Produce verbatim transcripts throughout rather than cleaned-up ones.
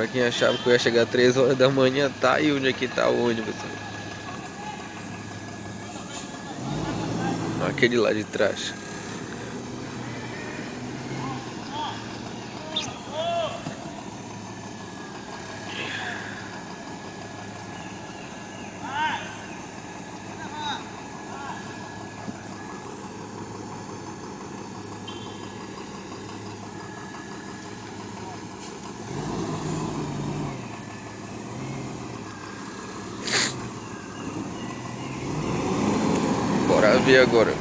Pra quem achava que eu ia chegar às três horas da manhã, tá aí onde aqui tá o ônibus. Aquele lá de trás. Bora ver agora.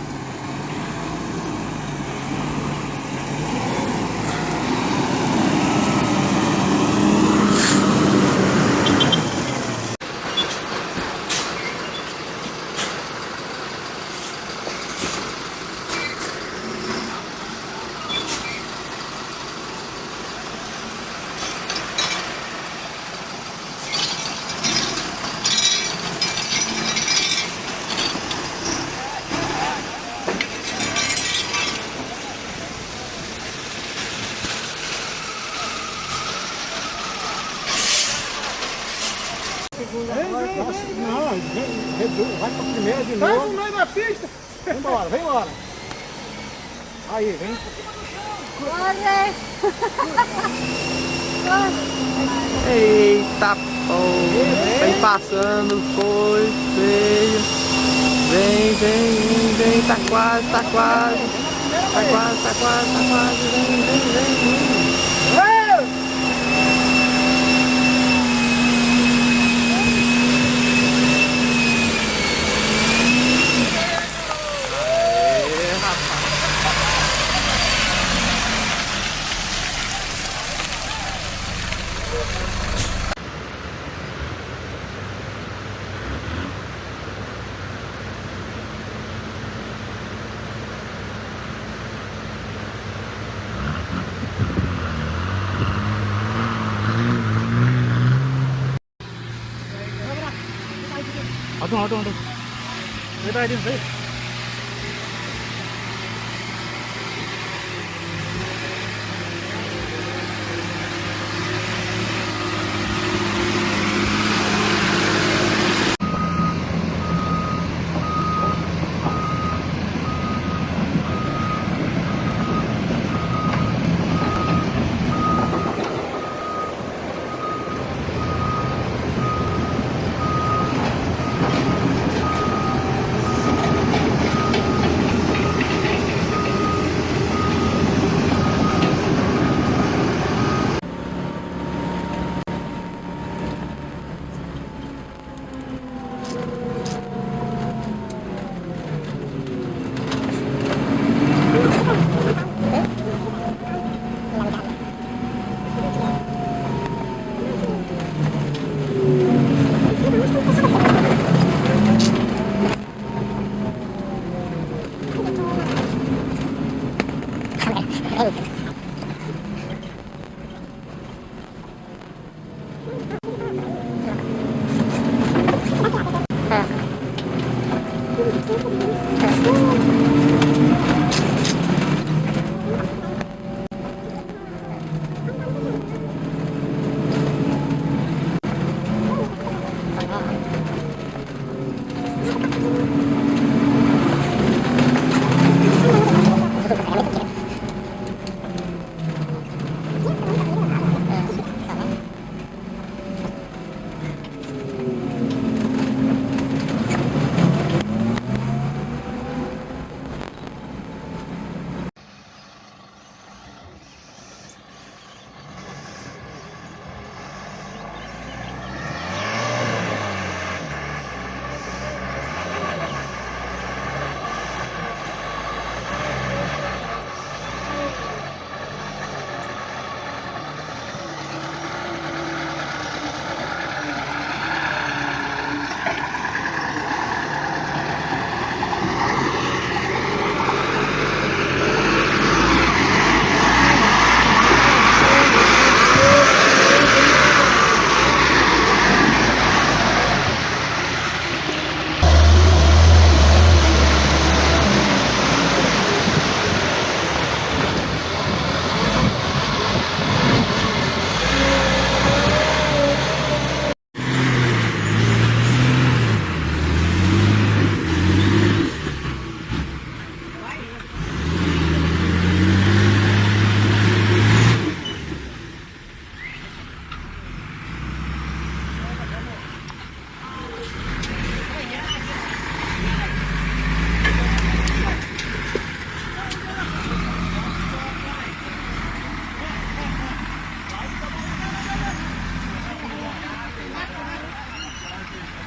Não, reduz, vai pra primeira de novo. Vai no meio da pista. Vem embora, vem embora. Aí, vem. Corre! Eita porra! Vem passando, foi, veio. Vem, vem, vem, tá quase, tá quase. Tá quase, tá quase, tá quase. Vem, vem, vem, vem. Aduh, aduh, aduh. Beda aja, baik.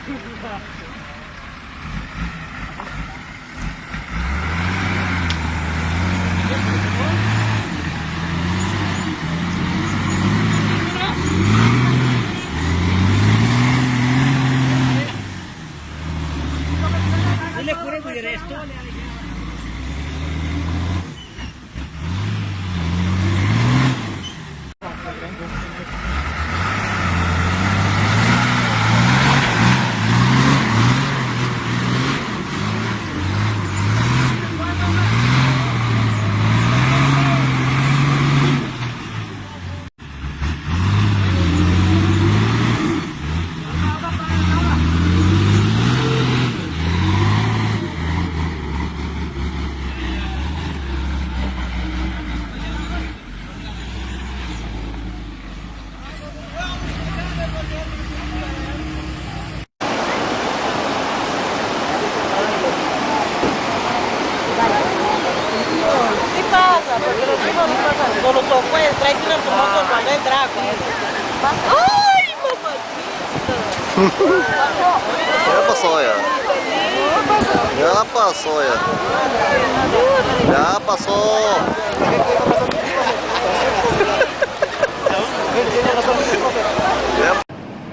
Dile pure cuidar esto, le porque los chicos no pasan, solo son pues, trae una su moto cuando es draco. ¡Ay, mamacita! Ya pasó ya. Ya pasó ya. Ya pasó. Ya.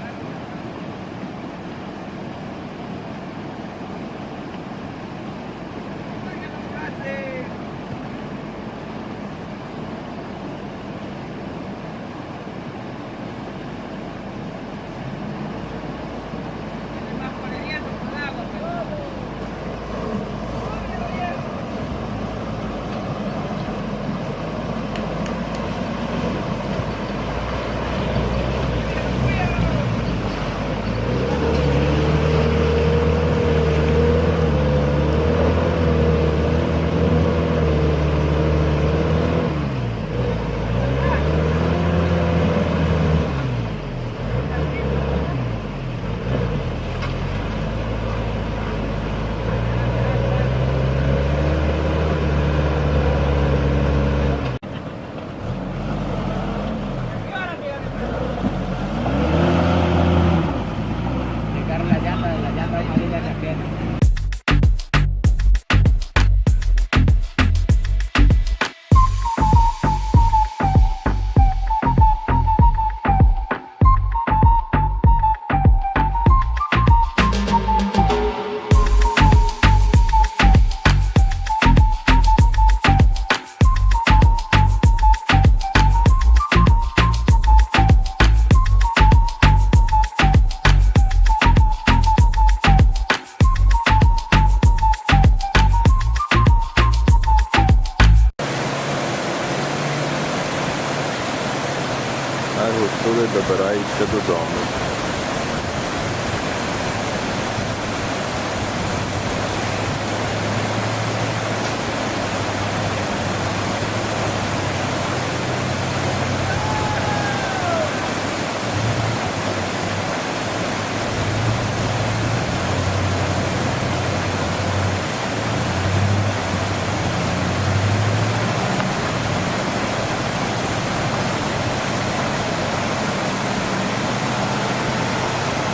Гуцули добираються додому.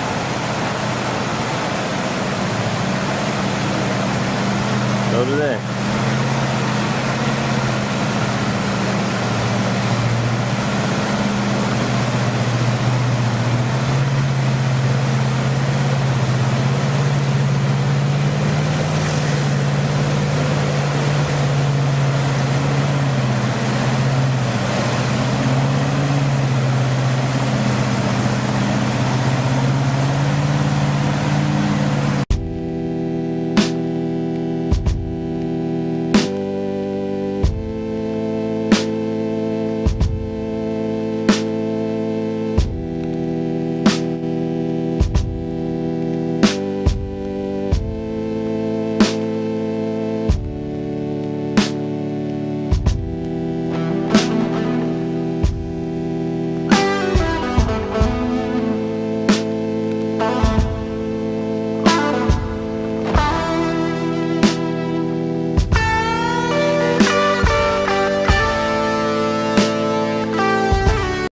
Добрий день.